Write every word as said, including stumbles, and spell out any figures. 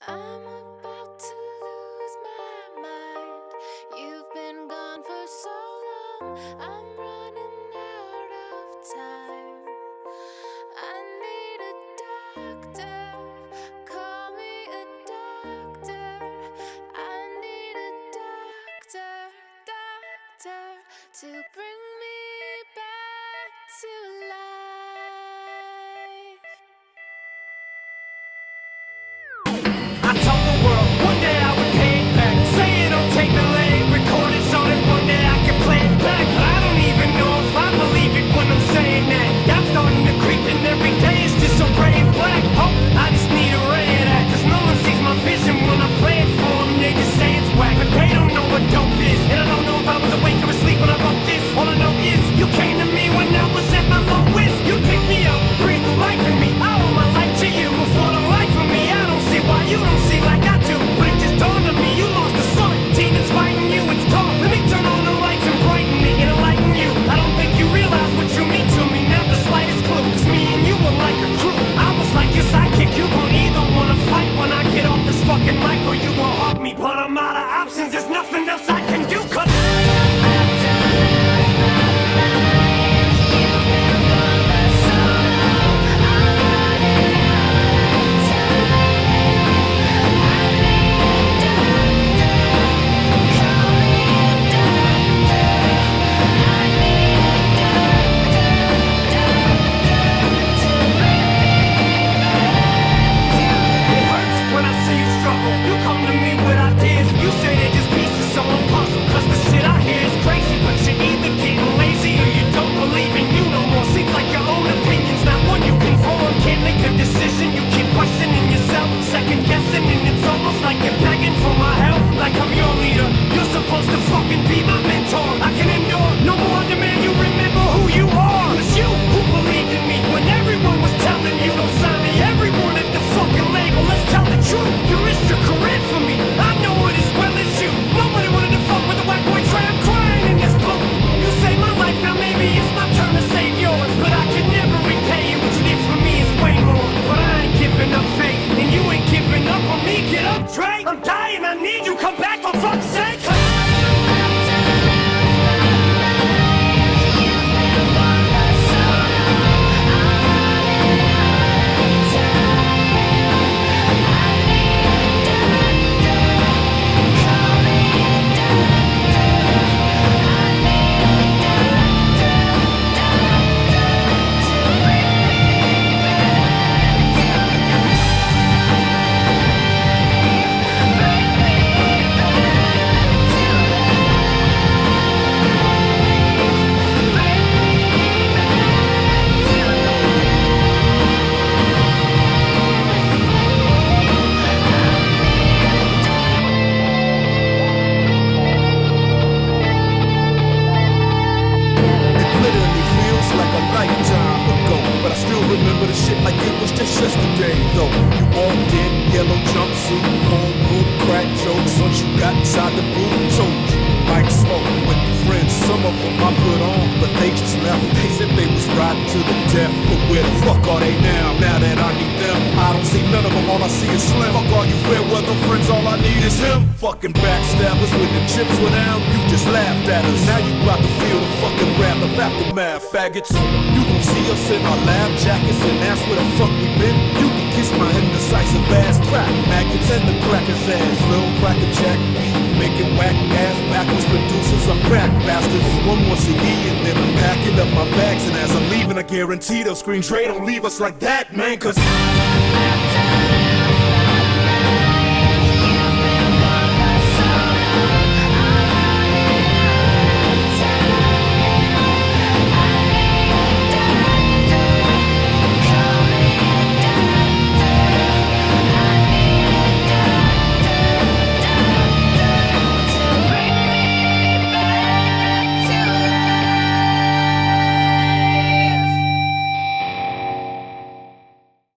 I'm about to lose my mind. You've been gone for so long, I'm running out of time. I need a doctor, call me a doctor. I need a doctor, doctor, to bring me back to life. I told the world one day I would pay it back. Say it'll take the lane, record it so that one day I can play it back. But I don't even know if I believe it when I'm saying that. I'm starting to creep and every day it's just so gray and black. Oh, I just need a ray of that, cause no one sees my vision when I play it for them. They just say it's whack, but they don't know what dope is. And I don't know if I was awake or asleep when I wrote this. All I know is you came to me when I was at my lowest. You picked me up, breathed new life in me. I owe my life to you before the life of me. I don't see why you don't see like I do, but it just dawned on me you lost the sun. Demons fighting you, it's dark. Let me turn on the lights and brighten it and enlighten you. I don't think you realize what you mean to me, not the slightest clue. Cause me and you were like a crew. I was like your sidekick. You gon' either wanna fight when I get off this fucking mic, or you gon' hug me. But I'm out of options, there's nothing else I can do. Cause I'm dying, I need you, come back for fuck's sake! Yesterday, though, you walked in, yellow jumpsuit, home group, crack jokes. Once you got inside the booth, told you, like smoke with the friends. Some of them I put on, but they just left. They said they was riding to the death. But where the fuck are they now? Now that I need them, I don't see none of them, all I see is Slim. Fuck all you fair weather friends, all I need is him. Fucking backstabbers, when the chips were down, you just laughed at us. Now you about to feel the fucking wrath of aftermath, faggots. You gon' see us in our lab jackets, and that's where the fuck we been. You can kiss my indecisive ass, crack maggots and the cracker's ass. Little cracker jack beat, making whack ass backwards producers. I'm crack bastards. One more C D and then I'm packing up my bags, and as I'm leaving I guarantee they'll scream Dre, don't leave us like that, man. Cause